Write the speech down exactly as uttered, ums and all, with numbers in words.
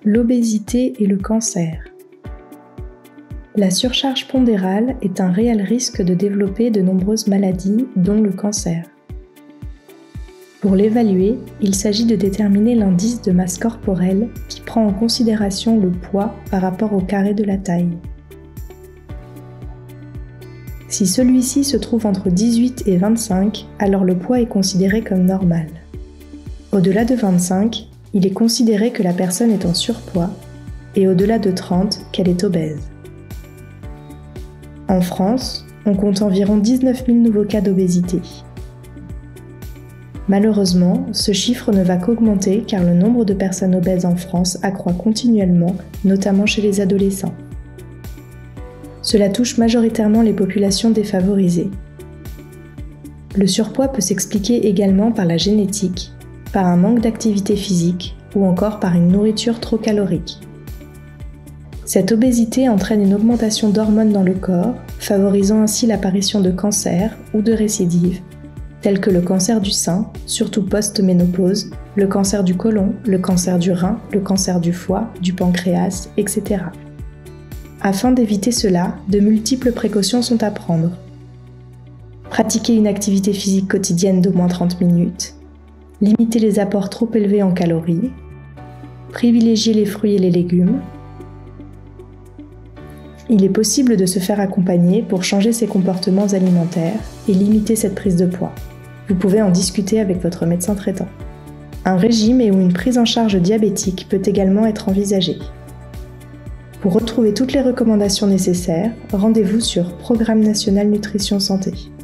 l'obésité et le cancer. La surcharge pondérale est un réel risque de développer de nombreuses maladies, dont le cancer. Pour l'évaluer, il s'agit de déterminer l'indice de masse corporelle qui prend en considération le poids par rapport au carré de la taille. Si celui-ci se trouve entre dix-huit et vingt-cinq, alors le poids est considéré comme normal. Au-delà de vingt-cinq, il est considéré que la personne est en surpoids et au-delà de trente, qu'elle est obèse. En France, on compte environ dix-neuf mille nouveaux cas d'obésité. Malheureusement, ce chiffre ne va qu'augmenter car le nombre de personnes obèses en France accroît continuellement, notamment chez les adolescents. Cela touche majoritairement les populations défavorisées. Le surpoids peut s'expliquer également par la génétique, par un manque d'activité physique ou encore par une nourriture trop calorique. Cette obésité entraîne une augmentation d'hormones dans le corps, favorisant ainsi l'apparition de cancers ou de récidives, tels que le cancer du sein, surtout post-ménopause, le cancer du côlon, le cancer du rein, le cancer du foie, du pancréas, et cetera. Afin d'éviter cela, de multiples précautions sont à prendre. Pratiquer une activité physique quotidienne d'au moins trente minutes, limiter les apports trop élevés en calories, privilégier les fruits et les légumes. Il est possible de se faire accompagner pour changer ses comportements alimentaires et limiter cette prise de poids. Vous pouvez en discuter avec votre médecin traitant. Un régime et ou une prise en charge diabétique peut également être envisagé. Pour retrouver toutes les recommandations nécessaires, rendez-vous sur Programme National Nutrition Santé.